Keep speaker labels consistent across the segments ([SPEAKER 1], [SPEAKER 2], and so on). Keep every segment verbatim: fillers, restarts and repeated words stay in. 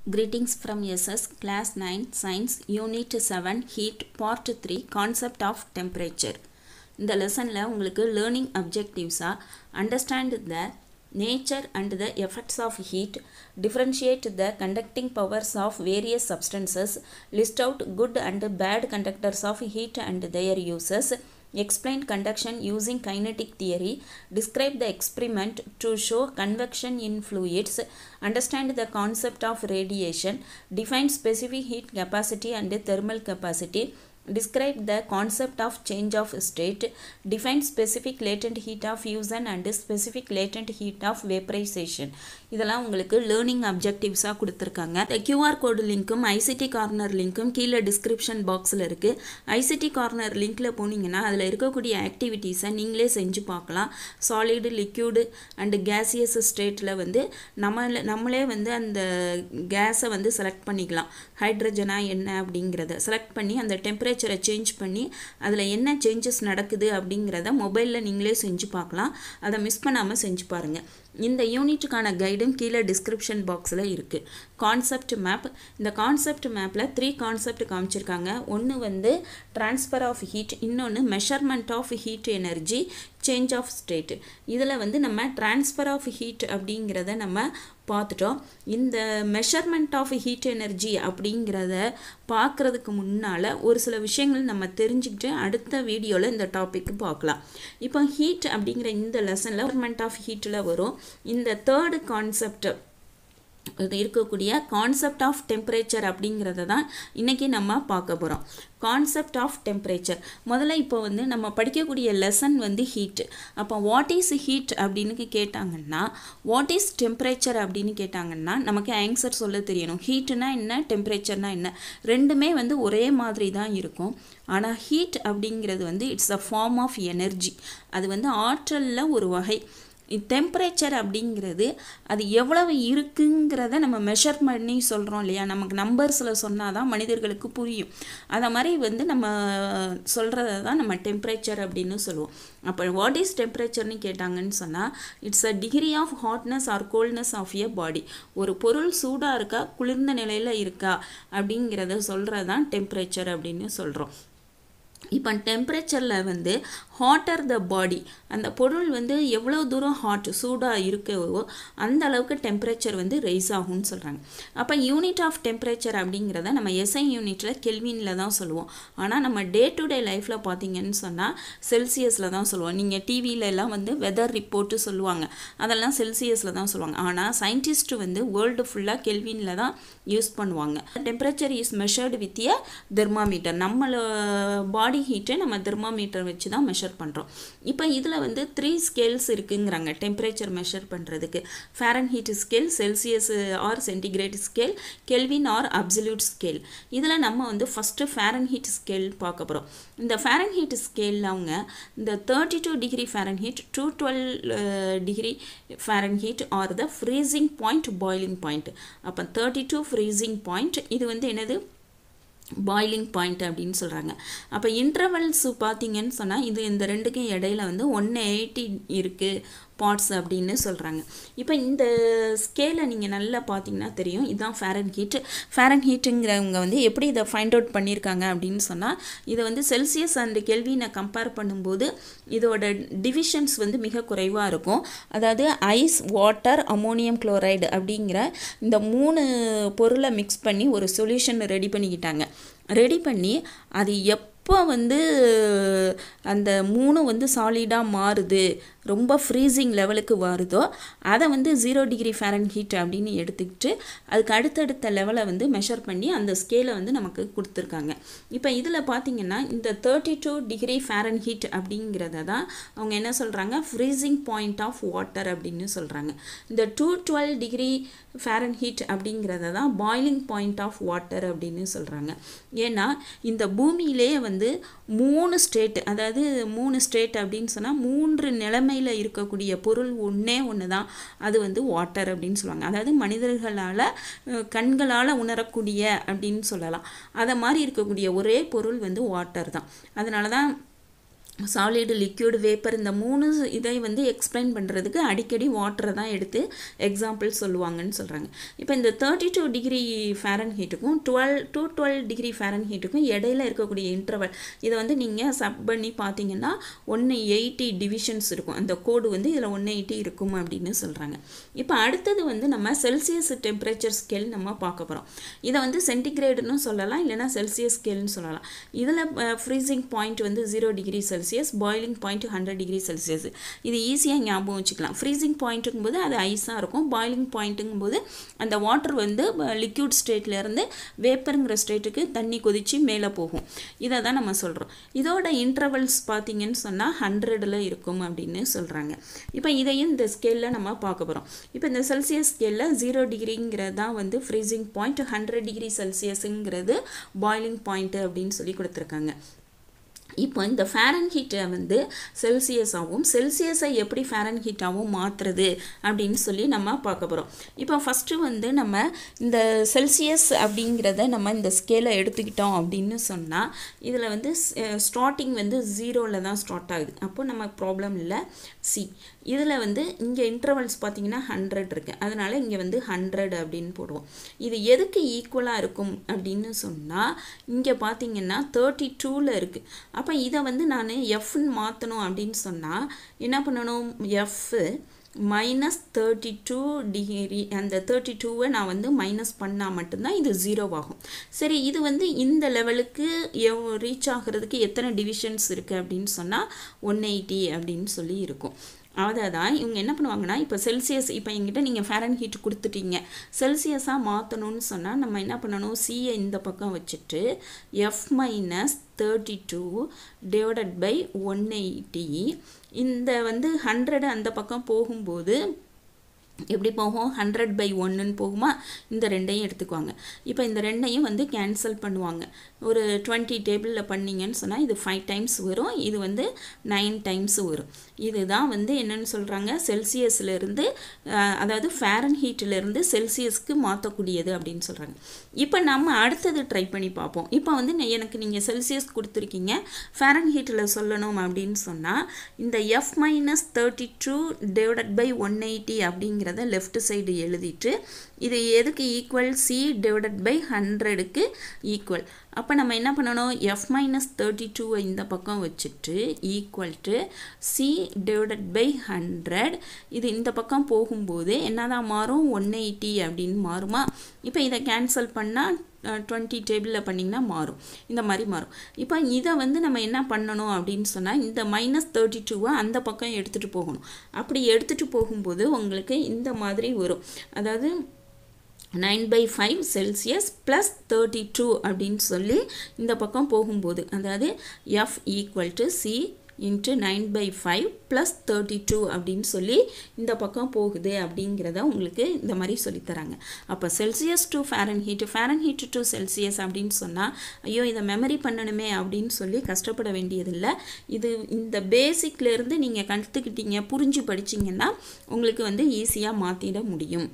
[SPEAKER 1] Greetings from S S Class nine Science Unit seven Heat Part three Concept of Temperature. இந்த லெசனில் உங்களுக்கு learning objectives are understand the nature and the effects of heat, differentiate the conducting powers of various substances, list out good and bad conductors of heat and their uses, explain conduction using kinetic theory, describe the experiment to show convection in fluids, understand the concept of radiation, define specific heat capacity and thermal capacity, describe the concept of change of state, define specific latent heat of fusion and specific latent heat of vaporization. இதெல்லாம் உங்களுக்கு learning அப்ஜெக்டிவ்ஸாக கொடுத்துருக்காங்க. இந்த QR code லிங்க்கும் ICT corner லிங்க்கும் கீழே description பாக்ஸில் இருக்குது. ICT corner லிங்க்கில் போனீங்கன்னா அதில் இருக்கக்கூடிய ஆக்டிவிட்டீஸை நீங்களே செஞ்சு பார்க்கலாம். சாலிடு, லிக்யூடு அண்டு கேசியஸ் ஸ்டேட்டில் வந்து நம்ம நம்மளே வந்து அந்த கேஸை வந்து செலக்ட் பண்ணிக்கலாம். ஹைட்ரஜனா என்ன அப்படிங்கிறத செலக்ட் பண்ணி அந்த டெம்பரேச்சரை சேஞ்ச் பண்ணி அதில் என்ன சேஞ்சஸ் நடக்குது அப்படிங்கிறத மொபைலில் நீங்களே செஞ்சு பார்க்கலாம். அதை மிஸ் பண்ணாமல் செஞ்சு பாருங்கள். இந்த யூனிட்டுக்கான கைடும் கீழே டிஸ்கிரிப்ஷன் பாக்ஸில் இருக்குது. கான்செப்ட் மேப், இந்த கான்செப்ட் மேப்பில் த்ரீ கான்செப்ட் காமிச்சிருக்காங்க. ஒன்று வந்து ட்ரான்ஸ்ஃபர் ஆஃப் ஹீட், இன்னொன்று measurement of heat energy, change of state. இதில் வந்து நம்ம ட்ரான்ஸ்ஃபர் ஆஃப் ஹீட் அப்படிங்கிறத நம்ம பார்த்துட்டோம். இந்த மெஷர்மெண்ட் ஆஃப் ஹீட் எனர்ஜி அப்படிங்கிறத பார்க்குறதுக்கு முன்னால் ஒரு சில விஷயங்கள் நம்ம தெரிஞ்சுக்கிட்டு அடுத்த வீடியோவில் இந்த டாபிக் பார்க்கலாம். இப்போ ஹீட் அப்படிங்கிற இந்த லெசனில் மெஷர்மெண்ட் ஆஃப் ஹீட்டில் வரும். இந்த தேர்டு கான்செப்ட் இருக்கக்கூடிய கான்செப்ட் ஆஃப் டெம்பரேச்சர் அப்படிங்கிறத தான் இன்றைக்கி நம்ம பார்க்க போகிறோம். கான்செப்ட் ஆஃப் டெம்பரேச்சர் முதல்ல இப்போ வந்து நம்ம படிக்கக்கூடிய லெசன் வந்து ஹீட். அப்போ வாட் இஸ் ஹீட் அப்படின்னு கேட்டாங்கன்னா, வாட் இஸ் டெம்பரேச்சர் அப்படின்னு கேட்டாங்கன்னா நமக்கு ஆன்சர் சொல்ல தெரியணும். ஹீட்டுனா என்ன, டெம்பரேச்சர்னா என்ன, ரெண்டுமே வந்து ஒரே மாதிரி தான் இருக்கும். ஆனால் ஹீட் அப்படிங்கிறது வந்து it's a form of energy. அது வந்து ஆற்றலில் ஒரு வகை. டெம்பரேச்சர் அப்படிங்கிறது அது எவ்வளவு இருக்குங்கிறத நம்ம மெஷர் பண்ணி சொல்கிறோம் இல்லையா. நமக்கு நம்பர்ஸில் சொன்னால் தான் மனிதர்களுக்கு புரியும். அதை மாதிரி வந்து நம்ம சொல்கிறத தான் நம்ம டெம்பரேச்சர் அப்படின்னு சொல்லுவோம். அப்போ வாட் இஸ் டெம்பரேச்சர்னு கேட்டாங்கன்னு சொன்னால், it's a degree of hotness or coldness of a body. ஒரு பொருள் சூடாக இருக்கா, குளிர்ந்த நிலையில் இருக்கா அப்படிங்கிறத சொல்கிறது தான் டெம்பரேச்சர் அப்படின்னு சொல்கிறோம். இப்போ டெம்பரேச்சரில் வந்து ஹாட்டர் த பாடி, அந்த பொருள் வந்து எவ்வளோ தூரம் ஹாட் சூடாக இருக்கவோ அந்த அளவுக்கு டெம்பரேச்சர் வந்து ரைஸ் ஆகும்னு சொல்கிறாங்க. அப்போ யூனிட் ஆஃப் டெம்பரேச்சர் அப்படிங்கிறத நம்ம எஸ்ஐ யூனிட்டில் கெல்வினில் தான் சொல்லுவோம். ஆனால் நம்ம டே டு டே லைஃப்பில் பார்த்தீங்கன்னு சொன்னால் செல்சியஸில் தான் சொல்லுவோம். நீங்கள் டிவியில எல்லாம் வந்து வெதர் ரிப்போர்ட்டு சொல்லுவாங்க, அதெல்லாம் செல்சியஸில் தான் சொல்லுவாங்க. ஆனால் சயின்டிஸ்ட் வந்து வேர்ல்டு ஃபுல்லாக கெல்வினில் தான் யூஸ் பண்ணுவாங்க. Temperature is measured with a thermometer. நம்மள பாடி ஹீட்டை நம்ம தெர்மாமீட்டர் வச்சு தான் மெஷர் பண்ணுறோம். இப்போ இதில் வந்து த்ரீ ஸ்கேல்ஸ் இருக்குங்கிறாங்க டெம்பரேச்சர் மெஷர் பண்ணுறதுக்கு. Fahrenheit scale, Celsius or centigrade scale, Kelvin or absolute scale. இதில் நம்ம வந்து ஃபஸ்ட்டு ஃபாரன்ஹீட் ஸ்கேல் பார்க்க போகிறோம். இந்த ஃபாரன்ஹீட் ஸ்கேலில் அவங்க இந்த thirty two degree Fahrenheit, two twelve degree Fahrenheit or the freezing point, boiling point. அப்போ தேர்ட்டி டூ ஃப்ரீசிங் பாயிண்ட், இது வந்து என்னது பாய்லிங் பாயிண்ட் அப்படின்னு சொல்கிறாங்க. அப்போ இன்டர்வல்ஸ் பார்த்தீங்கன்னு சொன்னால் இது இந்த ரெண்டுக்கும் இடையில வந்து ஒன் எயிட்டி இருக்குது பார்ட்ஸ் அப்படின்னு சொல்கிறாங்க. இப்போ இந்த ஸ்கேலை நீங்கள் நல்லா பார்த்தீங்கன்னா தெரியும். இதுதான் ஃபாரன்ஹீட். ஃபாரன்ஹீட்டுங்கிறவங்க வந்து எப்படி இதை ஃபைண்ட் அவுட் பண்ணியிருக்காங்க அப்படின்னு சொன்னால், இதை வந்து செல்சியஸ் அண்ட் கெல்வினை கம்பேர் பண்ணும்போது இதோட டிவிஷன்ஸ் வந்து மிக குறைவாக இருக்கும். அதாவது ஐஸ், வாட்டர், அமோனியம் குளோரைடு அப்படிங்கிற இந்த மூணு பொருளை மிக்ஸ் பண்ணி ஒரு சொல்யூஷன் ரெடி பண்ணிக்கிட்டாங்க. ரெடி பண்ணி அது எப்போ வந்து அந்த மூணு வந்து சாலிடாக மாறுது, ரொம்ப ஃப்ரீசிங் லெவலுக்கு வருதோ அதை வந்து ஜீரோ டிகிரி ஃபாரன்ஹீட் அப்படின்னு எடுத்துக்கிட்டு அதுக்கு அடுத்தடுத்த லெவலை வந்து மெஷர் பண்ணி அந்த ஸ்கேலை வந்து நமக்கு கொடுத்துருக்காங்க. இப்போ இதில் பார்த்திங்கன்னா இந்த தேர்ட்டி டூ டிகிரி ஃபாரன்ஹீட் அப்படிங்கிறத தான் அவங்க என்ன சொல்கிறாங்க, ஃப்ரீசிங் பாயிண்ட் ஆஃப் வாட்டர் அப்படின்னு சொல்கிறாங்க. இந்த டூ டுவெல் டிகிரி ஃபாரன்ஹீட் அப்படிங்கிறத தான் பாய்லிங் பாயிண்ட் ஆஃப் வாட்டர் அப்படின்னு சொல்கிறாங்க. ஏன்னா இந்த பூமியிலே வந்து மூணு ஸ்டேட், அதாவது மூணு ஸ்டேட் அப்படின்னு சொன்னால் மூன்று நிலைமை இருக்கக்கூடிய பொருள் ஒன்றே ஒன்று தான், அது வந்து வாட்டர் அப்படின்னு சொல்லுவாங்க. அதாவது மனிதர்களால் கண்களால் உணரக்கூடிய அப்படின்னு சொல்லலாம். அதை மாதிரி இருக்கக்கூடிய ஒரே பொருள் வந்து வாட்டர் தான். அதனால தான் சாலிடு லிக்யூடு வேப்பர் இந்த மூணு இதை வந்து எக்ஸ்பிளைன் பண்ணுறதுக்கு அடிக்கடி வாட்டரை தான் எடுத்து எக்ஸாம்பிள் சொல்லுவாங்கன்னு சொல்கிறாங்க. இப்போ இந்த தேர்ட்டி டூ டிகிரி ஃபேரன் ஹீட்டுக்கும் டுவெல் டூ டுவெல் டிகிரி ஃபேரன் ஹீட்டுக்கும் இடையில இருக்கக்கூடிய இன்டர்வல் இதை வந்து நீங்கள் சப் பண்ணி பார்த்தீங்கன்னா ஒன்று எயிட்டி டிவிஷன்ஸ் இருக்கும். அந்த கோடு வந்து இதில் ஒன்று எயிட்டி இருக்கும் அப்படின்னு சொல்கிறாங்க. இப்போ அடுத்தது வந்து நம்ம செல்சியஸ் டெம்பரேச்சர் ஸ்கேல் நம்ம பார்க்க போகிறோம். இதை வந்து சென்டிகிரேடுன்னு சொல்லலாம், இல்லைனா செல்சியஸ் ஸ்கேல்னு சொல்லலாம். இதில் ஃப்ரீசிங் பாயிண்ட் வந்து zero degree Celsius, boiling point hundred degree Celsius. இது ஈஸியாக ஞாபகம் வச்சுக்கலாம். ஃப்ரீசிங் பாயிண்ட்டுங்கும் போது அது ஐஸாக இருக்கும், பாயிலிங் பாயிண்ட்டுங்கும் போது அந்த வாட்டர் வந்து லிக்யூட் ஸ்டேட்லேருந்து வேப்பருங்கிற ஸ்டேட்டுக்கு தண்ணி கொதித்து மேலே போகும். இதை தான் நம்ம சொல்கிறோம். இதோட இன்டர்வல்ஸ் பார்த்தீங்கன்னு சொன்னால் ஹண்ட்ரடில் இருக்கும் அப்படின்னு சொல்கிறாங்க. இப்போ இதையும் இந்த ஸ்கேலில் நம்ம பார்க்க போகிறோம். இப்போ இந்த செல்சியஸ் ஸ்கேலில் ஜீரோ டிகிரிங்கிறது தான் வந்து ஃப்ரீசிங் பாயிண்ட், ஹண்ட்ரட் டிகிரி செல்சியஸுங்கிறது பாயிலிங் பாயிண்ட்டு அப்படின்னு சொல்லி கொடுத்துருக்காங்க. இப்போ இந்த ஃபேரன் ஹீட்டை வந்து செல்சியஸாகவும் செல்சியஸை எப்படி ஃபேரன் ஹீட்டாகவும் மாற்றுறது அப்படின்னு சொல்லி நம்ம பார்க்க போகிறோம். இப்போ ஃபஸ்ட்டு வந்து நம்ம இந்த செல்சியஸ் அப்படிங்கிறத நம்ம இந்த ஸ்கேலை எடுத்துக்கிட்டோம் அப்படின்னு சொன்னால் இதில் வந்து ஸ்டார்டிங் வந்து ஜீரோவில் தான் ஸ்டார்ட் ஆகுது. அப்போ நம்ம ப்ராப்ளம் இல்லை. சி இதில் வந்து இங்கே இன்டர்வல்ஸ் பார்த்தீங்கன்னா ஹண்ட்ரட் இருக்குது, அதனால் இங்கே வந்து ஹண்ட்ரட் அப்படின்னு போடுவோம். இது எதுக்கு ஈக்குவலாக இருக்கும் அப்படின்னு சொன்னால் இங்கே பார்த்தீங்கன்னா தேர்ட்டி டூவில் இருக்குது. அப்போ இதை வந்து நான் எஃப்னு மாற்றணும் அப்படின்னு சொன்னால் என்ன பண்ணணும், F minus thirty two degree, அந்த தேர்ட்டி டூவை நான் வந்து மைனஸ் பண்ணால் மட்டும்தான் இது ஜீரோவாகும். சரி, இது வந்து இந்த லெவலுக்கு எவ் ரீச் ஆகிறதுக்கு எத்தனை டிவிஷன்ஸ் இருக்குது அப்படின்னு சொன்னால் ஒன் எயிட்டி அப்படின்னு சொல்லி இருக்கும். அதை தான் இவங்க என்ன பண்ணுவாங்கன்னா, இப்போ செல்சியஸ் இப்போ எங்கிட்ட நீங்கள் ஃபேரன் ஹீட் கொடுத்துட்டீங்க, செல்சியஸாக மாற்றணும்னு சொன்னால் நம்ம என்ன பண்ணணும், சியை இந்த பக்கம் வச்சுட்டு F minus thirty two divided by one eighty, இந்த வந்து ஹண்ட்ரடு அந்த பக்கம் போகும்போது எப்படி போகும், ஹண்ட்ரட் பை ஒன்றுன்னு போகுமா, இந்த ரெண்டையும் எடுத்துக்குவாங்க. இப்போ இந்த ரெண்டையும் வந்து கேன்சல் பண்ணுவாங்க. ஒரு டுவெண்ட்டி டேபிளில் பண்ணிங்கன்னு சொன்னால் இது ஃபைவ் டைம்ஸ் வரும், இது வந்து நைன் டைம்ஸ் வரும். இதுதான் வந்து என்னென்னு சொல்கிறாங்க, செல்சியஸ்லேருந்து அதாவது ஃபேரன் ஹீட்டிலேருந்து செல்சியஸ்க்கு மாற்றக்கூடியது அப்படின்னு சொல்கிறாங்க. இப்போ நம்ம அடுத்தது ட்ரை பண்ணி பார்ப்போம். இப்போ வந்து எனக்கு நீங்கள் செல்சியஸ் கொடுத்துருக்கீங்க, ஃபேரன் ஹீட்டில் சொல்லணும் அப்படின்னு சொன்னால் இந்த F minus thirty two divided by one eighty அப்படிங்கிற லெஃப்ட் சைடு எழுதிட்டு இது எதுக்கு ஈக்குவல், சி டிவைடட் பை ஹண்ட்ரடுக்கு ஈக்குவல். அப்போ நம்ம என்ன பண்ணணும், எஃப் மைனஸ் தேர்ட்டி டூவை இந்த பக்கம் வச்சுட்டு equal to C divided by hundred. இது இந்த பக்கம் போகும்போது என்னதான் மாறும், ஒன் எயிட்டி அப்படின்னு மாறுமா. இப்போ இதை கேன்சல் பண்ணால் டுவெண்ட்டி டேபிளில் பண்ணிங்கன்னா மாறும், இந்த மாதிரி மாறும். இப்போ இதை வந்து நம்ம என்ன பண்ணணும் அப்படின்னு சொன்னால் இந்த மைனஸ் தேர்ட்டி டூவை அந்த பக்கம் எடுத்துகிட்டு போகணும். அப்படி எடுத்துகிட்டு போகும்போது உங்களுக்கு இந்த மாதிரி வரும், அதாவது nine by five Celsius plus thirty two அப்படின்னு சொல்லி இந்த பக்கம் போகும்போது, அதாவது F equal to C into nine by five plus thirty two அப்படின்னு சொல்லி இந்த பக்கம் போகுது அப்படிங்கிறத உங்களுக்கு இந்த மாதிரி சொல்லித்தராங்க. அப்போ Celsius to Fahrenheit, Fahrenheit to Celsius அப்படின்னு சொன்னால் ஐயோ இதை மெமரி பண்ணணுமே அப்படின்னு சொல்லி கஷ்டப்பட வேண்டியதில்லை. இது இந்த பேசிக்லேருந்து நீங்கள் கற்றுக்கிட்டீங்க, புரிஞ்சு படிச்சிங்கன்னா உங்களுக்கு வந்து ஈஸியாக மாற்றிட முடியும்.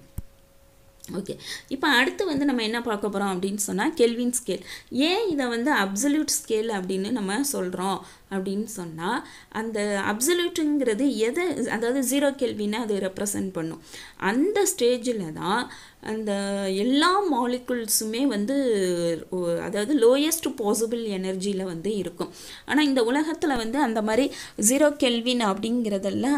[SPEAKER 1] ஓகே, இப்போ அடுத்து வந்து நம்ம என்ன பார்க்க போகிறோம் அப்படின்னு சொன்னால் கெல்வின் ஸ்கேல். ஏன் இதை வந்து அப்சல்யூட் ஸ்கேல் அப்படின்னு நம்ம சொல்கிறோம் அப்படின்னு சொன்னால் அந்த அப்சல்யூட்டுங்கிறது எதை, அதாவது ஜீரோ கெல்வினை அது ரெப்ரசன்ட் பண்ணும். அந்த ஸ்டேஜில் தான் அந்த எல்லா மாலிகுல்ஸுமே வந்து அதாவது லோயஸ்ட் பாசிபிள் எனர்ஜியில் வந்து இருக்கும். ஆனால் இந்த உலகத்தில் வந்து அந்த மாதிரி ஜீரோ கெல்வின் அப்படிங்கிறதெல்லாம்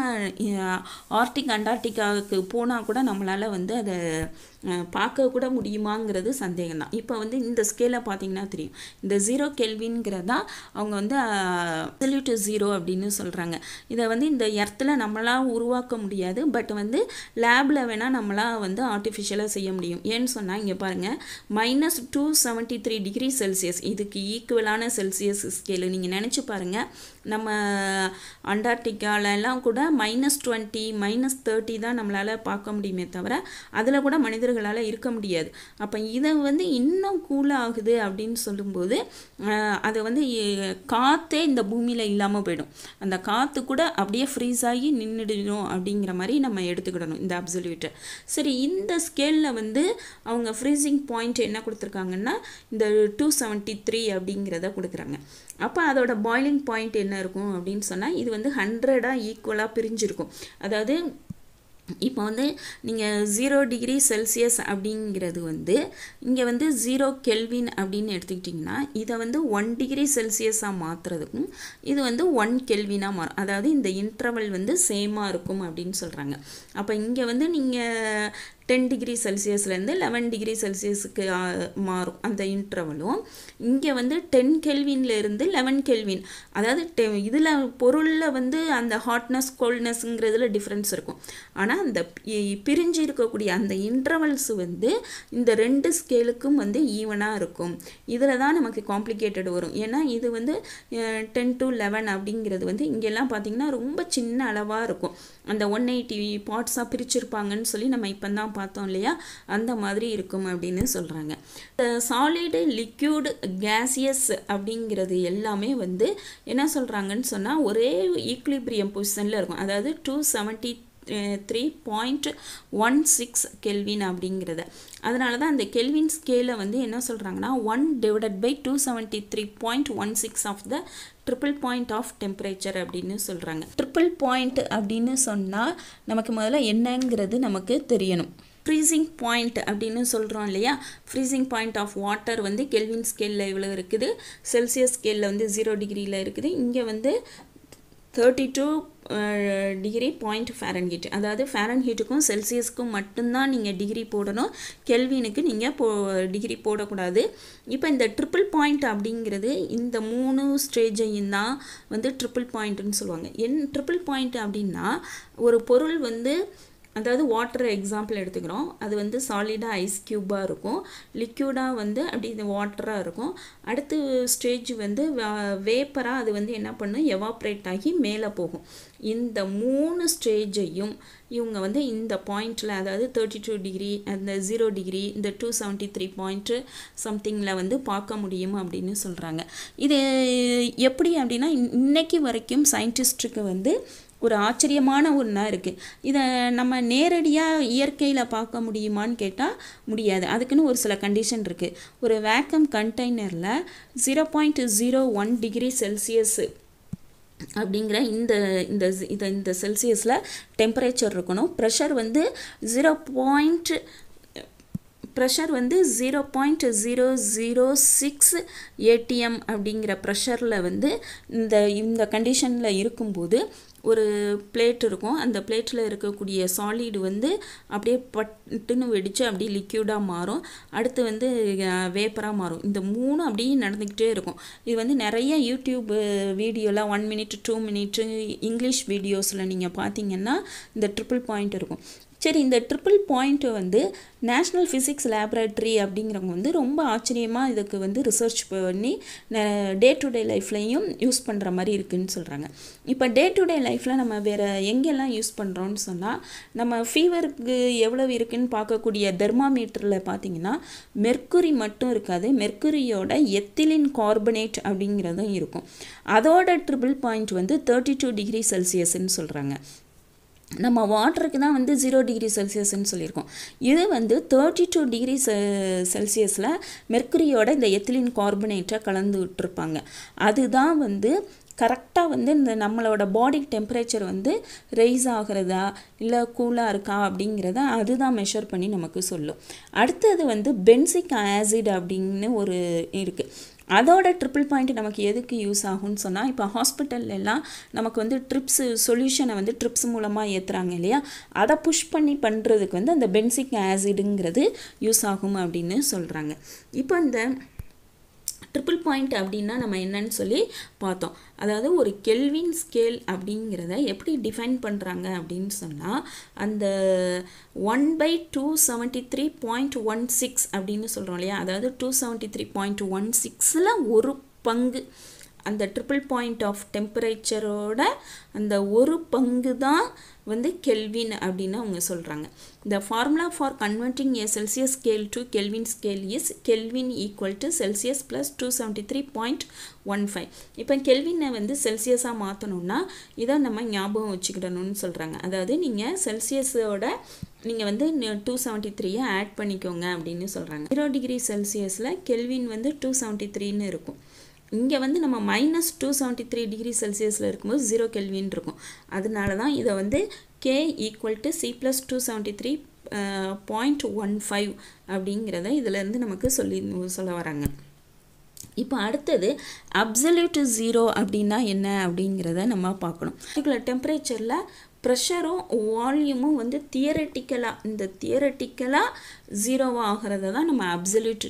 [SPEAKER 1] ஆர்டிக் அண்டார்டிகாவுக்கு போனால் கூட நம்மளால் வந்து அதை பார்க்க கூட முடியுமாங்கிறது சந்தேகம் தான். இப்போ வந்து இந்த ஸ்கேலை பார்த்தீங்கன்னா தெரியும், இந்த ஜீரோ கெல்வின்கிறதா அவங்க வந்து அப்சல்யூட் ஜீரோ அப்படின்னு சொல்கிறாங்க. இதை வந்து இந்த எர்த்தில் நம்மளால் உருவாக்க முடியாது, பட் வந்து லேபில் வேணால் நம்மளால் வந்து ஆர்டிஃபிஷியலாக செய்ய முடியும். ஏன்னு சொன்னால் இங்கே பாருங்கள், minus two seventy three degree Celsius இதுக்கு ஈக்குவலான செல்சியஸ் ஸ்கேலு நீங்கள் நினச்சி பாருங்கள். நம்ம அண்டார்டிகாலெல்லாம் கூட மைனஸ் டுவெண்ட்டி மைனஸ் தேர்ட்டி தான் நம்மளால் பார்க்க முடியுமே தவிர அதில் கூட மனிதர்களால் இருக்க முடியாது. அப்போ இதை வந்து இன்னும் கூல் ஆகுது அப்படின்னு சொல்லும்போது அதை வந்து காற்றே இந்த பூமியில் இல்லாமல் போயிடும், அந்த காற்று கூட அப்படியே ஃப்ரீஸ் ஆகி நின்றுடணும் அப்படிங்கிற மாதிரி நம்ம எடுத்துக்கிடணும் இந்த அப்சல்யூட்டை. சரி, இந்த ஸ்கேலில் லெவனில் வந்து அவங்க ஃப்ரீசிங் பாயிண்ட் என்ன கொடுத்துருக்காங்கன்னா இந்த டூ செவன்ட்டி த்ரீ அப்படிங்கிறத கொடுக்குறாங்க. அப்போ அதோட பாய்லிங் பாயிண்ட் என்ன இருக்கும் அப்படின்னு சொன்னால் இது வந்து ஹண்ட்ரடாக ஈக்குவலாக பிரிஞ்சிருக்கும். அதாவது இப்போ வந்து நீங்கள் ஜீரோ டிகிரி செல்சியஸ் அப்படிங்கிறது வந்து இங்கே வந்து ஜீரோ கெல்வின் அப்படின்னு எடுத்துக்கிட்டிங்கன்னா இதை வந்து ஒன் டிகிரி செல்சியஸாக மாற்றுறதுக்கும் இது வந்து ஒன் கெல்வினாக மாறும். அதாவது இந்த இன்டர்வல் வந்து சேமாக இருக்கும் அப்படின்னு சொல்கிறாங்க. அப்போ இங்கே வந்து நீங்கள் டென் டிகிரி செல்சியஸ்லேருந்து லெவன் டிகிரி செல்சியஸுக்கு மாறும் அந்த இன்டர்வலும். இங்கே வந்து டென் கெல்வின்லேருந்து லெவன் கெல்வின், அதாவது டெ இதில் பொருளில் வந்து அந்த ஹாட்னஸ் கோல்ட்னஸ்ங்கிறதுல டிஃப்ரென்ஸ் இருக்கும். ஆனால் அந்த பிரிஞ்சு இருக்கக்கூடிய அந்த இன்டர்வல்ஸ் வந்து இந்த ரெண்டு ஸ்கேலுக்கும் வந்து ஈவனாக இருக்கும். இதில் தான் நமக்கு காம்ப்ளிகேட்டட் வரும். ஏன்னா இது வந்து டென் டு லெவன் அப்படிங்கிறது வந்து இங்கெல்லாம் பார்த்திங்கன்னா ரொம்ப சின்ன அளவாக இருக்கும். அந்த ஒன் எயிட்டி பார்ட்ஸாக பிரிச்சிருப்பாங்கன்னு சொல்லி நம்ம இப்போ தான் பார்த்தோம் இல்லையா, அந்த மாதிரி இருக்கும் அப்படின்னு சொல்கிறாங்க. சாலிடு லிக்யூடு கேசியஸ் அப்படிங்கிறது எல்லாமே வந்து என்ன சொல்கிறாங்கன்னு சொன்னால் ஒரே ஈக்லிபிரியம் பொசிஷனில் இருக்கும். அதாவது two seventy three point one six Kelvin அப்படிங்கிறத. அதனால தான் அந்த கெல்வின் ஸ்கேலை வந்து என்ன சொல்கிறாங்கன்னா one divided by two seventy three point one six of the triple point of temperature அப்படின்னு சொல்கிறாங்க. ட்ரிபிள் பாயிண்ட் அப்படின்னு சொன்னால் நமக்கு முதல்ல என்னங்கிறது நமக்கு தெரியணும். ஃப்ரீசிங் பாயிண்ட் அப்படின்னு சொல்கிறோம் இல்லையா, ஃப்ரீசிங் பாயிண்ட் ஆஃப் வாட்டர் வந்து கெல்வின் ஸ்கேலில் இவ்வளோ இருக்குது, செல்சியஸ் ஸ்கேலில் வந்து ஜீரோ டிகிரியில் இருக்குது. இங்கே வந்து thirty two degree point Fahrenheit, அதாவது ஃபேரன்ஹீட்டுக்கும் செல்சியஸ்க்கும் மட்டும்தான் நீங்கள் டிகிரி போடணும், கெல்வினுக்கு நீங்கள் போ டிகிரி போடக்கூடாது. இப்போ இந்த ட்ரிபிள் பாயிண்ட் அப்படிங்கிறது இந்த மூணு ஸ்டேஜையும் தான் வந்து ட்ரிபிள் பாயிண்ட்டுன்னு சொல்லுவாங்க. என் ட்ரிபிள் பாயிண்ட் அப்படின்னா ஒரு பொருள் வந்து, அதாவது வாட்டர் எக்ஸாம்பிள் எடுத்துக்கிறோம், அது வந்து சாலிடாக ஐஸ் க்யூபாக இருக்கும், லிக்யூடாக வந்து அப்படி இந்த வாட்டராக இருக்கும். அடுத்து ஸ்டேஜ் வந்து வேப்பராக அது வந்து என்ன பண்ணும், எவாப்ரேட் ஆகி மேலே போகும். இந்த மூணு ஸ்டேஜையும் இவங்க வந்து இந்த பாயிண்டில், அதாவது தேர்ட்டி டூ டிகிரி அந்த ஜீரோ டிகிரி இந்த டூ செவன்ட்டி த்ரீ பாயிண்ட்டு சம்திங்கில் வந்து பார்க்க முடியும் அப்படின்னு சொல்கிறாங்க. இது எப்படி அப்படின்னா இன்னைக்கு வரைக்கும் சயின்டிஸ்ட்டுக்கு வந்து ஒரு ஆச்சரியமான ஒன்றா இருக்குது. இதை நம்ம நேரடியாக இயற்கையில் பார்க்க முடியுமான்னு கேட்டால் முடியாது. அதுக்குன்னு ஒரு சில கண்டிஷன் இருக்குது. ஒரு வேக்கம் கண்டெய்னரில் zero point zero one degree Celsius அப்படிங்கிற இந்த இந்த இதை இந்த செல்சியஸில் டெம்பரேச்சர் இருக்கணும். ப்ரெஷர் வந்து ஜீரோ பாயிண்ட் ப்ரெஷர் வந்து zero point zero zero six A T M அப்படிங்கிற ப்ரெஷரில் வந்து இந்த இந்த கண்டிஷனில் இருக்கும்போது ஒரு பிளேட் இருக்கும். அந்த பிளேட்டில் இருக்கக்கூடிய சாலிடு வந்து அப்படியே பட்டுன்னு வெடித்து அப்படியே லிக்யூடாக மாறும். அடுத்து வந்து வேப்பராக மாறும். இந்த மூணு அப்படியே நடந்துக்கிட்டே இருக்கும். இது வந்து நிறைய யூடியூப் வீடியோலாம் one minute two minute English வீடியோஸில் நீங்கள் பார்த்தீங்கன்னா இந்த ட்ரிபிள் பாயிண்ட் இருக்கும். சரி, இந்த ட்ரிபிள் பாயிண்ட்டு வந்து நேஷ்னல் ஃபிசிக்ஸ் லேபரேட்டரி அப்படிங்கிறவங்க வந்து ரொம்ப ஆச்சரியமாக இதுக்கு வந்து ரிசர்ச் பண்ணி டே டு டே லைஃப்லையும் யூஸ் பண்ணுற மாதிரி இருக்குதுன்னு சொல்கிறாங்க. இப்போ டே டு டே லைஃப்பில் நம்ம வேறு எங்கெல்லாம் யூஸ் பண்ணுறோன்னு சொன்னால், நம்ம ஃபீவருக்கு எவ்வளோ இருக்குதுன்னு பார்க்கக்கூடிய தெர்மாமீட்டரில் பார்த்திங்கன்னா மெர்க்குரி மட்டும் இருக்காது, மெர்க்குரியோட எத்திலின் கார்பனேட் அப்படிங்கிறதும் இருக்கும். அதோட ட்ரிபிள் பாயிண்ட் வந்து தேர்ட்டி டூ டிகிரி செல்சியஸ்ன்னு சொல்கிறாங்க. நம்ம வாட்டருக்கு தான் வந்து ஜீரோ டிகிரி செல்சியஸ்ன்னு சொல்லியிருக்கோம். இது வந்து தேர்ட்டி டூ டிகிரி செ செல்சியஸில் மெர்க்குரியோட இந்த எத்திலின் கார்பனேட்டை கலந்து விட்டுருப்பாங்க. அதுதான் வந்து கரெக்டாக வந்து இந்த நம்மளோட பாடி டெம்பரேச்சர் வந்து ரைஸ் ஆகிறதா இல்லை கூலாக இருக்கா அப்படிங்கிறத அதுதான் மெஷர் பண்ணி நமக்கு சொல்லும். அடுத்தது வந்து பென்சிக் ஆசிட் அப்படின்னு ஒரு இருக்குது. அதோட ட்ரிபிள் பாயிண்ட் நமக்கு எதுக்கு யூஸ் ஆகும்னு சொன்னால், இப்போ ஹாஸ்பிட்டல்லாம் நமக்கு வந்து ட்ரிப்ஸு சொல்யூஷனை வந்து ட்ரிப்ஸ் மூலமாக ஏற்றுறாங்க இல்லையா, அதை புஷ் பண்ணி பண்ணுறதுக்கு வந்து அந்த பென்சிக் ஆசிடுங்கிறது யூஸ் ஆகும் அப்படின்னு சொல்கிறாங்க. இப்போ இந்த ட்ரிபிள் பாயிண்ட் அப்படின்னா நம்ம என்னன்னு சொல்லி பார்த்தோம். அதாவது ஒரு கெல்வின் ஸ்கேல் அப்படிங்கிறத எப்படி டிஃபைன் பண்ணுறாங்க அப்படின்னு சொன்னால், அந்த one by two seventy three point one six அப்படின்னு சொல்கிறோம் இல்லையா, அதாவது two seventy three point one சிக்ஸில் ஒரு பங்கு அந்த ட்ரிபிள் பாயிண்ட் ஆஃப் டெம்பரேச்சரோட அந்த ஒரு பங்கு தான் வந்து கெல்வின் அப்படின்னு அவங்க சொல்கிறாங்க. The formula for converting a Celsius scale to Kelvin scale is Kelvin equal to Celsius plus two seventy-three point one five. இப்போ கெல்வினை வந்து செல்சியஸாக மாற்றணும்னா இதை நம்ம ஞாபகம் வச்சுக்கிடணும்னு சொல்கிறாங்க. அதாவது நீங்கள் செல்சியஸோட நீங்கள் வந்து டூ செவன்ட்டி த்ரீயை ஆட் பண்ணிக்கோங்க அப்படின்னு சொல்கிறாங்க. ஜீரோ டிகிரி செல்சியஸில் கெல்வின் வந்து டூ செவன்ட்டி த்ரீன்னு இருக்கும். இங்கே வந்து நம்ம minus two seventy three degree செல்சியஸில் இருக்கும்போது ஜீரோ கெல்வின் இருக்கும். அதனால தான் இதை வந்து K equal to C plus two seventy three point one five அப்படிங்கிறத இதிலேருந்து நமக்கு சொல்லி சொல்ல வராங்க. இப்போ அடுத்தது அப்சல்யூட் ஜீரோ அப்படின்னா என்ன அப்படிங்கிறத நம்ம பார்க்கணும். பர்டிகுலர் டெம்பரேச்சரில் ப்ரெஷரும் வால்யூமும் வந்து தியரட்டிக்கலாக இந்த தியரட்டிக்கலாக ஜீரோவாக ஆகிறத தான் நம்ம அப்சல்யூட்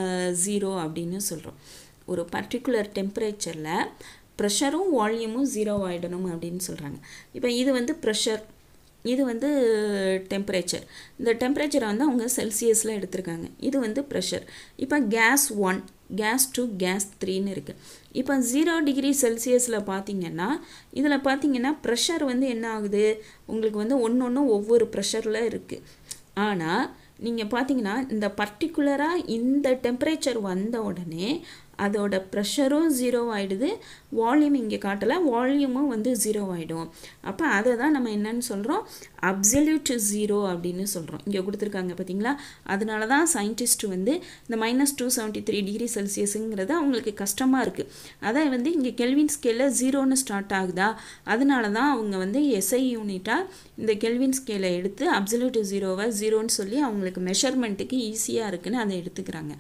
[SPEAKER 1] ஜீரோ அப்படின்னு சொல்கிறோம். ஒரு பர்டிகுலர் டெம்பரேச்சரில் ப்ரெஷரும் வால்யூமும் ஜீரோ ஆகிடணும் அப்படின்னு சொல்கிறாங்க. இப்போ இது வந்து ப்ரெஷர், இது வந்து டெம்பரேச்சர். இந்த டெம்பரேச்சரை வந்து அவங்க செல்சியஸில் எடுத்திருக்காங்க. இது வந்து ப்ரெஷர். இப்போ gas one, gas two, gas த்ரீன்னு இருக்குது. இப்போ ஜீரோ டிகிரி செல்சியஸில் பார்த்தீங்கன்னா இதில் பார்த்தீங்கன்னா ப்ரெஷர் வந்து என்ன ஆகுது, உங்களுக்கு வந்து ஒன்று ஒன்று ஒவ்வொரு ப்ரெஷரில் இருக்குது. ஆனால் நீங்கள் பார்த்தீங்கன்னா இந்த பர்டிகுலராக இந்த டெம்பரேச்சர் வந்த உடனே அதோட ப்ரெஷரும் ஜீரோ ஆகிடுது, வால்யூம் இங்கே காட்டலை, வால்யூமும் வந்து ஜீரோ ஆகிடும். அப்போ அதை தான் நம்ம என்னன்னு சொல்கிறோம், அப்சல்யூட் ஜீரோ அப்படின்னு சொல்கிறோம். இங்கே கொடுத்துருக்காங்க பார்த்தீங்களா. அதனால தான் சயின்டிஸ்ட் வந்து இந்த minus two seventy three degree செல்சியஸுங்கிறது அவங்களுக்கு கஷ்டமாக இருக்குது. அதை வந்து இங்கே கெல்வின் ஸ்கேலில் ஜீரோன்னு ஸ்டார்ட் ஆகுதா, அதனால தான் அவங்க வந்து எஸ்ஐ யூனிட்டாக இந்த கெல்வின் ஸ்கேலை எடுத்து அப்சல்யூட் ஜீரோவை ஜீரோன்னு சொல்லி அவங்களுக்கு மெஷர்மெண்ட்டுக்கு ஈஸியாக இருக்குன்னு அதை எடுத்துக்கிறாங்க.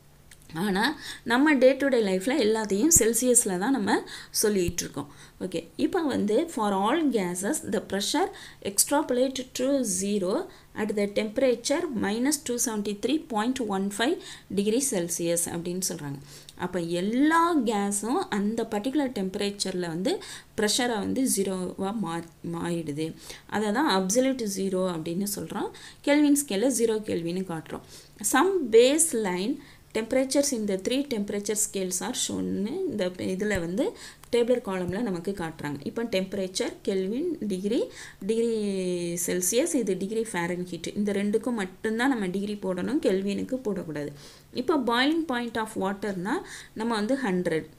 [SPEAKER 1] ஆனால் நம்ம டே டு டே லைஃப்பில் எல்லாத்தையும் செல்சியஸில் தான் நம்ம சொல்லிகிட்டு இருக்கோம். ஓகே, இப்போ வந்து for all gases the pressure extrapolate to zero at the temperature minus two seventy three point one five degree Celsius அப்படின்னு சொல்கிறாங்க. அப்போ எல்லா கேஸும் அந்த பர்டிகுலர் டெம்பரேச்சரில் வந்து ப்ரெஷரை வந்து ஜீரோவாக மா மாறிடுது. அதை தான் அப்சல்யூட் ஜீரோ அப்படின்னு சொல்கிறோம். கெல்வின் ஸ்கேலில் ஜீரோ கெல்வின்னு காட்டுறோம். Some base line temperatures in the three temperature scales are shown. இந்த இதில் வந்து டேபிளர் காலமில் நமக்கு காட்டுறாங்க. இப்போ temperature kelvin, degree, degree Celsius, இது டிகிரி ஃபாரன்ஹீட், இந்த ரெண்டுக்கும் மட்டும்தான் நம்ம டிகிரி போடணும், கெல்வினுக்கு போடக்கூடாது. இப்போ பாயிலிங் பாயிண்ட் ஆஃப் வாட்டர்னால் நம்ம வந்து ஹண்ட்ரட்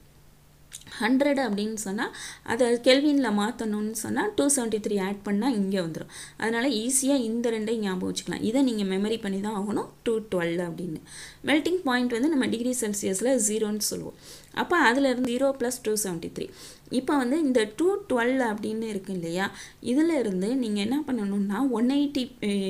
[SPEAKER 1] ஹண்ட்ரட் அப்படின்னு சொன்னால் அதை கெல்வினில் மாற்றணும்னு சொன்னால் டூ செவன்ட்டி த்ரீ ஆட் பண்ணால் இங்கே வந்துடும். அதனால் ஈஸியாக இந்த ரெண்டையும் ஞாபகம் வச்சுக்கலாம். இதை நீங்கள் மெமரி பண்ணி தான் ஆகணும், டூ டுவெல் அப்படின்னு. மெல்டிங் பாயிண்ட் வந்து நம்ம டிகிரி செல்சியஸில் ஜீரோன்னு சொல்லுவோம். அப்போ அதிலிருந்து zero plus two seventy three. இப்போ வந்து இந்த டூ டுவெல் அப்படின்னு இருக்கு இல்லையா, இதில் இருந்து நீங்கள் என்ன பண்ணணும்னா ஒன் எயிட்டி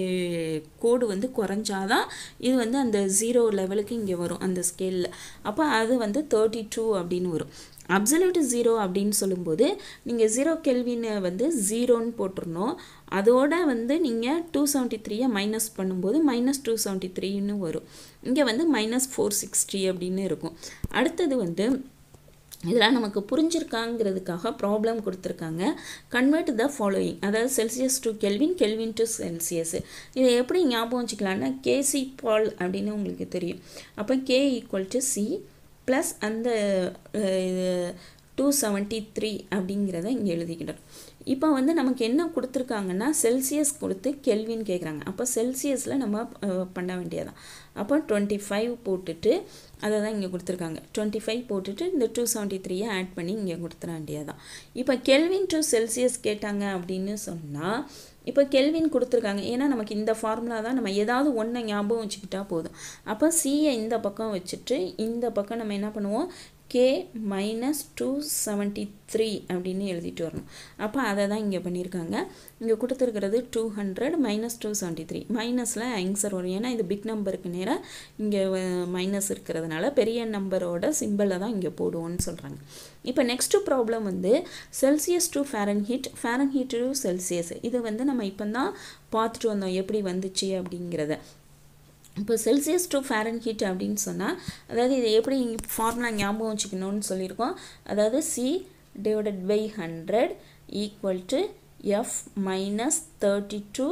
[SPEAKER 1] கோடு வந்து குறைஞ்சாதான் இது வந்து அந்த ஜீரோ லெவலுக்கு இங்கே வரும் அந்த ஸ்கேலில். அப்போ அது வந்து தேர்ட்டி டூ அப்படின்னு வரும். அப்சல்யூட் ஜீரோ அப்படின்னு சொல்லும்போது நீங்கள் ஜீரோ கெல்வினை வந்து ஜீரோன்னு போட்டுருணும். அதோட வந்து நீங்கள் டூ செவன்ட்டி த்ரீயை மைனஸ் பண்ணும்போது மைனஸ் டூ செவன்ட்டி த்ரீன்னு வரும். இங்கே வந்து மைனஸ் ஃபோர் சிக்ஸ்டி அப்படின்னு இருக்கும். அடுத்தது வந்து இதெல்லாம் நமக்கு புரிஞ்சிருக்காங்கிறதுக்காக ப்ராப்ளம் கொடுத்துருக்காங்க. கன்வெர்ட் த ஃபாலோயிங், அதாவது Celsius to kelvin, kelvin to Celsius. இதை எப்படி ஞாபகம் வச்சுக்கலான்னா கேசி பால் அப்படின்னு உங்களுக்கு தெரியும். அப்போ K equal to C plus அந்த டூ செவன்ட்டி த்ரீ அப்படிங்கிறத இங்கே எழுதிக்கிட்டோம். இப்போ வந்து நமக்கு என்ன கொடுத்துருக்காங்கன்னா செல்சியஸ் கொடுத்து கெல்வின் கேட்குறாங்க. அப்போ செல்சியஸில் நம்ம பண்ண வேண்டியதான். அப்போ டுவெண்ட்டி ஃபைவ் போட்டுட்டு அதை தான் இங்கே கொடுத்துருக்காங்க. டுவெண்ட்டி ஃபைவ் போட்டுட்டு இந்த டூ செவன்ட்டி த்ரீயை ஆட் பண்ணி இங்கே கொடுத்துட வேண்டியதான். இப்போ கெல்வின் டு செல்சியஸ் கேட்டாங்க அப்படின்னு சொன்னால் இப்போ கெல்வின் கொடுத்துருக்காங்க. ஏன்னா நமக்கு இந்த ஃபார்முலா தான், நம்ம ஏதாவது ஒன்றை ஞாபகம் வச்சுக்கிட்டா போதும். அப்போ சியை இந்த பக்கம் வச்சுட்டு இந்த பக்கம் நம்ம என்ன பண்ணுவோம், K minus two seventy three அப்படின்னு எழுதிட்டு வரணும். அப்போ அதை தான் இங்கே பண்ணியிருக்காங்க. இங்கே கொடுத்துருக்கிறது two hundred minus two seventy three மைனஸில் ஆன்சர் வரும். ஏன்னா இது பிக் நம்பருக்கு நேராக இங்கே மைனஸ் இருக்கிறதுனால பெரிய நம்பரோட சிம்பிளை தான் இங்கே போடுவோன்னு சொல்கிறாங்க. இப்போ நெக்ஸ்ட்டு ப்ராப்ளம் வந்து Celsius to Fahrenheit, Fahrenheit to Celsius. இது வந்து நம்ம இப்போ தான் பார்த்துட்டு வந்தோம் எப்படி வந்துச்சு அப்படிங்கிறத. இப்போ செல்சியஸ் டு ஃபாரன்ஹீட் அப்படின்னு சொன்னால் அதாவது இதை எப்படி ஃபார்முலா ஞாபகம் வச்சுக்கணும்னு சொல்லியிருக்கோம். அதாவது C divided by hundred equal to F minus thirty two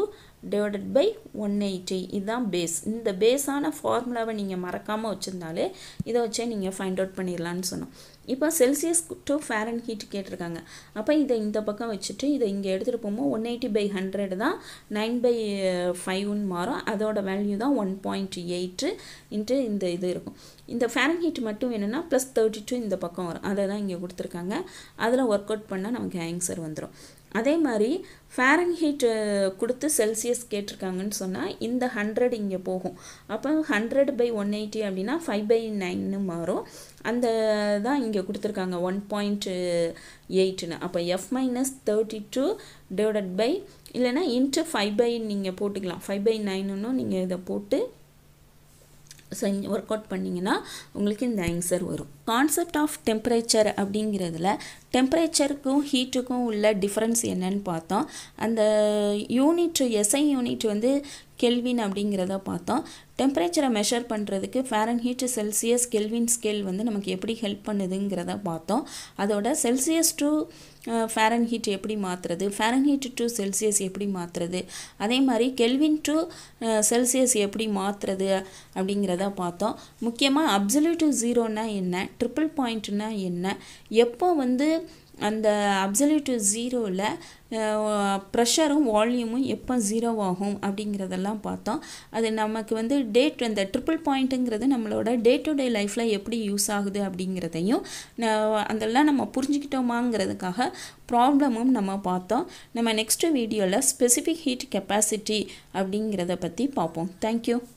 [SPEAKER 1] divided by one eighty இதுதான் பேஸ். இந்த பேஸான ஃபார்முலாவை நீங்கள் மறக்காமல் வச்சுருந்தாலே இதை வச்சே நீங்கள் ஃபைண்ட் அவுட் பண்ணிடலான்னு சொன்னோம். இப்போ செல்சியஸ் டு ஃபேரன் ஹீட் கேட்டிருக்காங்க. அப்போ இதை இந்த பக்கம் வச்சுட்டு இதை இங்கே எடுத்துகிட்டு போகும்போது ஒன் எயிட்டி பை ஹண்ட்ரட் தான் நைன் பை ஃபைவ்னு மாறும். அதோட வேல்யூ தான் ஒன் பாயிண்ட் எயிட்டு இன்ட்டு இந்த இது இருக்கும். இந்த ஃபேரன் ஹீட் மட்டும் வேணும்னா ப்ளஸ் தேர்ட்டி டூ இந்த பக்கம் வரும். அதை தான் இங்கே கொடுத்துருக்காங்க. அதில் ஒர்க் அவுட் பண்ணால் நமக்கு ஆன்சர் வந்துடும். அதே மாதிரி ஃபேரன் ஹீட் கொடுத்து செல்சியஸ் கேட்டிருக்காங்கன்னு சொன்னால் இந்த ஹண்ட்ரட் இங்கே போகும். அப்போ ஹண்ட்ரட் பை ஒன் எயிட்டி அப்படின்னா ஃபைவ் பை நைன்னு மாறும். அந்த தான் இங்கே கொடுத்துருக்காங்க ஒன் பாயிண்ட் எயிட்னு. அப்போ F minus thirty two divided by இல்லைனா இன்ட்டு ஃபைவ் பை நீங்கள் போட்டுக்கலாம். ஃபைவ் பை நைன்னு நீங்கள் இதை போட்டு செஞ்சு ஒர்க் அவுட் பண்ணிங்கன்னா உங்களுக்கு இந்த ஆன்சர் வரும். கான்செப்ட் ஆஃப் டெம்பரேச்சர் அப்படிங்கிறதுல டெம்பரேச்சருக்கும் ஹீட்டுக்கும் உள்ள டிஃப்ரென்ஸ் என்னன்னு பார்த்தோம். அந்த யூனிட் எஸ்ஐ யூனிட் வந்து கெல்வின் அப்படிங்கிறத பார்த்தோம். டெம்பரேச்சரை மெஷர் பண்ணுறதுக்கு Fahrenheit Celsius kelvin scale வந்து நமக்கு எப்படி ஹெல்ப் பண்ணுதுங்கிறத பார்த்தோம். அதோட செல்சியஸ் டு ஃபேரன் ஹீட் எப்படி மாற்றுறது, ஃபேரன் ஹீட் டு செல்சியஸ் எப்படி மாற்றுறது, அதே மாதிரி கெல்வின் டு செல்சியஸ் எப்படி மாற்றுறது அப்படிங்கிறத பார்த்தோம். முக்கியமாக அப்சல்யூட் ஜீரோனா என்ன, ட்ரிபிள் பாயிண்ட்னா என்ன, எப்போ வந்து அந்த அப்சல்யூட் ஜீரோவில் ப்ரெஷரும் வால்யூமும் எப்போ ஜீரோ ஆகும் அப்படிங்கிறதெல்லாம் பார்த்தோம். அது நமக்கு வந்து டேட் அந்த ட்ரிபிள் பாயிண்ட்டுங்கிறது நம்மளோட டே டு டே லைஃப்பில் எப்படி யூஸ் ஆகுது அப்படிங்கிறதையும் அதெல்லாம் நம்ம புரிஞ்சுக்கிட்டோமாங்கிறதுக்காக ப்ராப்ளமும் நம்ம பார்த்தோம். நம்ம நெக்ஸ்ட் வீடியோவில் ஸ்பெசிஃபிக் ஹீட் கெப்பாசிட்டி அப்படிங்கிறத பற்றி பார்ப்போம். தேங்க்யூ.